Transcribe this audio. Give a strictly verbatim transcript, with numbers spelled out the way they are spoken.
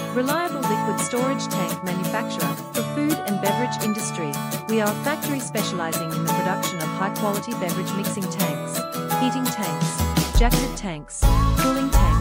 Reliable liquid storage tank manufacturer for food and beverage industry. We are a factory specializing in the production of high-quality beverage mixing tanks, heating tanks, jacketed tanks, cooling tanks,